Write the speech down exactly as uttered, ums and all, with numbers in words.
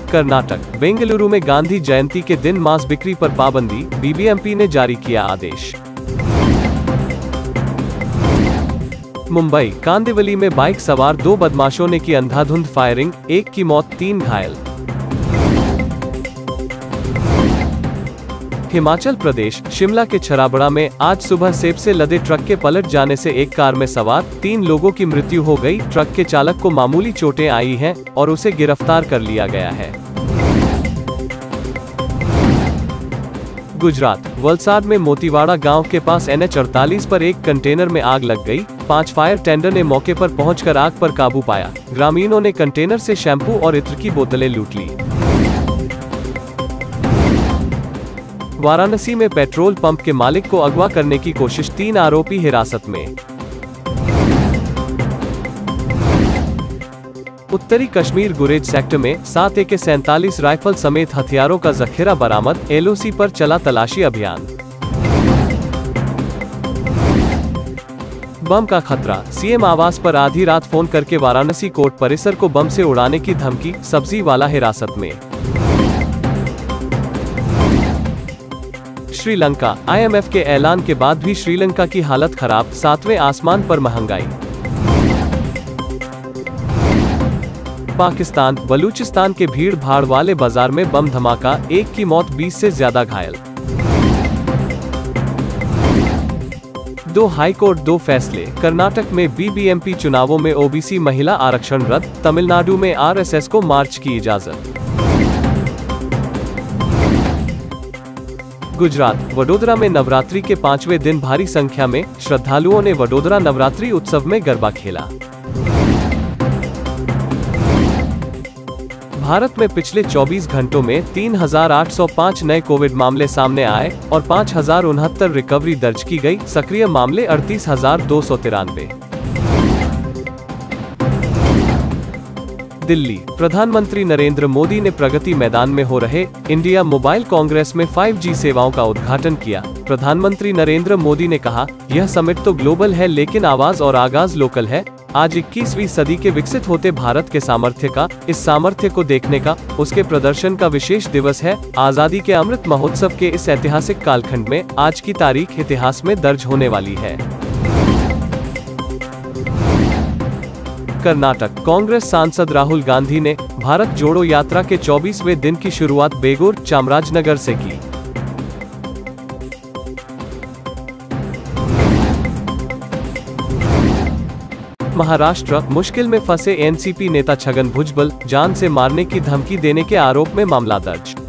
कर्नाटक, बेंगलुरु में गांधी जयंती के दिन मांस बिक्री पर पाबंदी, बीबीएमपी ने जारी किया आदेश। मुंबई, कांदिवली में बाइक सवार दो बदमाशों ने की अंधाधुंध फायरिंग, एक की मौत, तीन घायल। हिमाचल प्रदेश, शिमला के छराबड़ा में आज सुबह सेब से लदे ट्रक के पलट जाने से एक कार में सवार तीन लोगों की मृत्यु हो गई। ट्रक के चालक को मामूली चोटें आई हैं और उसे गिरफ्तार कर लिया गया है। गुजरात, वलसाड में मोतीवाड़ा गांव के पास एन एच अड़तालीस पर एक कंटेनर में आग लग गई। पांच फायर टेंडर ने मौके पर पहुंचकर आग पर काबू पाया। ग्रामीणों ने कंटेनर से शैंपू और इत्र की बोतलें लूट ली। वाराणसी में पेट्रोल पंप के मालिक को अगवा करने की कोशिश, तीन आरोपी हिरासत में। उत्तरी कश्मीर गुरेज सेक्टर में सात ए के सैंतालीस राइफल समेत हथियारों का जखीरा बरामद, एल ओ सी पर चला तलाशी अभियान। बम का खतरा, सीएम आवास पर आधी रात फोन करके वाराणसी कोर्ट परिसर को बम से उड़ाने की धमकी, सब्जी वाला हिरासत में। श्रीलंका, आई एम एफ के ऐलान के बाद भी श्रीलंका की हालत खराब, सातवें आसमान पर महंगाई। पाकिस्तान, बलूचिस्तान के भीड़ भाड़ वाले बाजार में बम धमाका, एक की मौत, बीस से ज्यादा घायल। दो हाईकोर्ट दो फैसले, कर्नाटक में बीबीएमपी चुनावों में ओबीसी महिला आरक्षण रद्द, तमिलनाडु में आरएसएस को मार्च की इजाजत। गुजरात, वडोदरा में नवरात्रि के पांचवें दिन भारी संख्या में श्रद्धालुओं ने वडोदरा नवरात्रि उत्सव में गरबा खेला। भारत में पिछले चौबीस घंटों में तीन हजार आठ सौ पाँच नए कोविड मामले सामने आए और पाँच हजार उनहत्तर रिकवरी दर्ज की गई। सक्रिय मामले अड़तीस हजार दो सौ तिरानवे। दिल्ली, प्रधानमंत्री नरेंद्र मोदी ने प्रगति मैदान में हो रहे इंडिया मोबाइल कांग्रेस में फाइव जी सेवाओं का उद्घाटन किया। प्रधानमंत्री नरेंद्र मोदी ने कहा, यह समिट तो ग्लोबल है लेकिन आवाज और आगाज लोकल है। आज इक्कीसवीं सदी के विकसित होते भारत के सामर्थ्य का, इस सामर्थ्य को देखने का, उसके प्रदर्शन का विशेष दिवस है। आजादी के अमृत महोत्सव के इस ऐतिहासिक कालखंड में आज की तारीख इतिहास में दर्ज होने वाली है। कर्नाटक, कांग्रेस सांसद राहुल गांधी ने भारत जोड़ो यात्रा के चौबीसवें दिन की शुरुआत बेगूर, चामराजनगर से की। महाराष्ट्र, मुश्किल में फंसे एनसीपी नेता छगन भुजबल, जान से मारने की धमकी देने के आरोप में मामला दर्ज।